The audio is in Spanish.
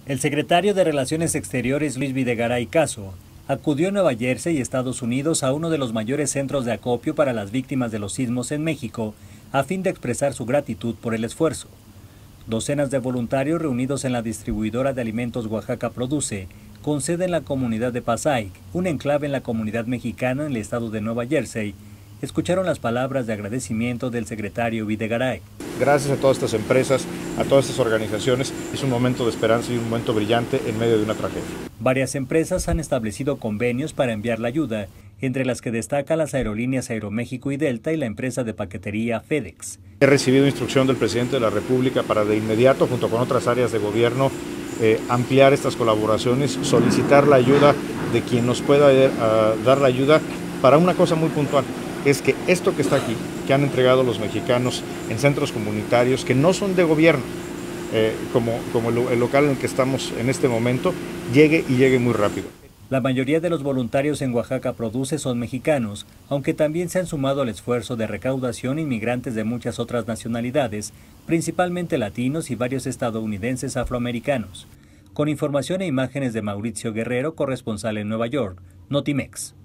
El secretario de Relaciones Exteriores, Luis Videgaray Caso, acudió en Nueva Jersey, Estados Unidos, a uno de los mayores centros de acopio para las víctimas de los sismos en México, a fin de expresar su gratitud por el esfuerzo. Docenas de voluntarios reunidos en la distribuidora de alimentos Oaxaca Produce, con sede en la comunidad de Passaic, un enclave en la comunidad mexicana en el estado de Nueva Jersey, escucharon las palabras de agradecimiento del secretario Videgaray. Gracias a todas estas empresas, a todas estas organizaciones, es un momento de esperanza y un momento brillante en medio de una tragedia. Varias empresas han establecido convenios para enviar la ayuda, entre las que destacan las aerolíneas Aeroméxico y Delta y la empresa de paquetería FedEx. He recibido instrucción del presidente de la República para de inmediato, junto con otras áreas de gobierno, ampliar estas colaboraciones, solicitar la ayuda de quien nos pueda dar la ayuda para una cosa muy puntual. Es que esto que está aquí, que han entregado los mexicanos en centros comunitarios que no son de gobierno, como el local en el que estamos en este momento, llegue y llegue muy rápido. La mayoría de los voluntarios en Oaxaca Produce son mexicanos, aunque también se han sumado al esfuerzo de recaudación inmigrantes de muchas otras nacionalidades, principalmente latinos y varios estadounidenses afroamericanos. Con información e imágenes de Mauricio Guerrero, corresponsal en Nueva York, Notimex.